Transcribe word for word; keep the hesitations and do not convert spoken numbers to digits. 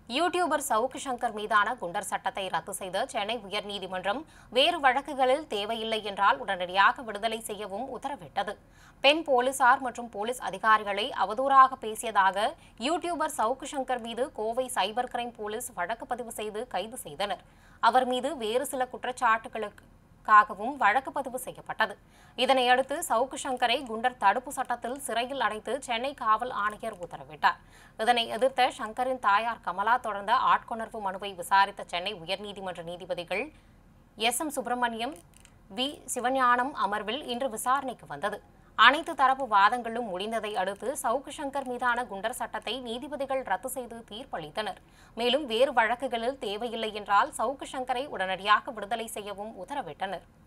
YouTuber Savukku Shankar மீதான குண்டர் சட்டத்தை ரத்து செய்த சென்னை உயர்நீதிமன்றம் வேறு வழக்குகளில் தேவையில்லை என்றால் உடனடியாக விடுதலை செய்யவும் உத்தரவிட்டது. பெண் போலீசார் மற்றும் போலீஸ் அதிகாரிகளை அவதூறாக பேசியதாக யூடியூபர் சவுக்கு சங்கர் மீது கோவை சைபர் கிரைம் போலீஸ் வழக்கு பதிவு செய்து கைது செய்தனர். அவர் மீது வேறு சில குற்றச்சாட்டுகளுக்கு காகவும் வழக்கு பதிவு செய்யப்பட்டது. இதனையடுத்து சவுக்கு சங்கரை குண்டர் தடுப்பு சட்டத்தில் சிறையில் அடைத்து சென்னை காவல் ஆணையர் உத்தரவிட்டார். இதனை எதிர்த்த சங்கரின் தாயார் கமலா தொடர்ந்த ஆட்கொணர்வு மனுவை விசாரித்த சென்னை உயர்நீதிமன்ற நீதிபதிகள் S M Subramaniam, V Sivagnanam அமர்வில் இன்று விசாரணைக்கு வந்தது. அனைத்து தரப்பு வாதங்களும் முடிந்ததை அடுத்து சவுக்கு சங்கர் மீதான குண்டர் சட்டத்தை நீதிபதிகள் ரத்து செய்து தீர்ப்பளித்தனர். மேலும் வேறு வழக்குகளில் தேவையில்லை என்றால் சவுக்கு சங்கரை உடனடியாக விடுதலை செய்யவும் உத்தரவிட்டனர்.